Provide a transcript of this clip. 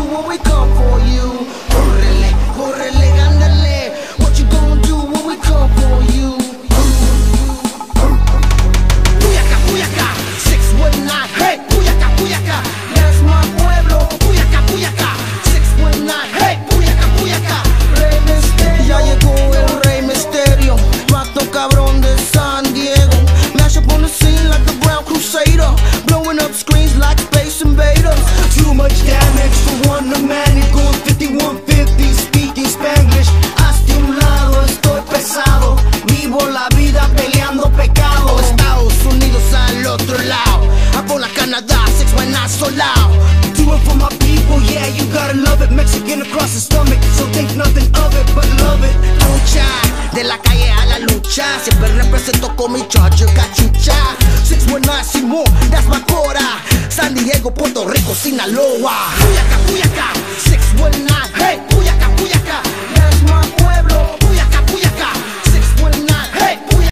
when we come for you? Córrele, córrele, ándale. What you gonna do when we come for you? Puyacá, Puyacá, 619. Hey, Puyacá, Puyacá, that's my pueblo. Puyacá, Puyacá, 619. Hey, Puyacá, Puyacá, Rey Misterio. Ya llegó el Rey Misterio, vato cabrón de San Diego. Mash up on the scene like the Brown Crusader, blowing up screens like Space Invaders. Too much damage for one man, going 5150, speaking Spanglish. Hasta un lado estoy pesado, vivo la vida peleando pecado. Estados Unidos al otro lado, Apola, Canadá, 619 solao. Do it for my people, yeah, you gotta love it. Mexican across the stomach, so think nothing of it, but love it. Lucha, de la calle a la lucha, siempre represento con mi charger cachucha. 619 Simón, that's my cora. San Diego, Puerto Rico, Sinaloa. Puyacá, Puyacá,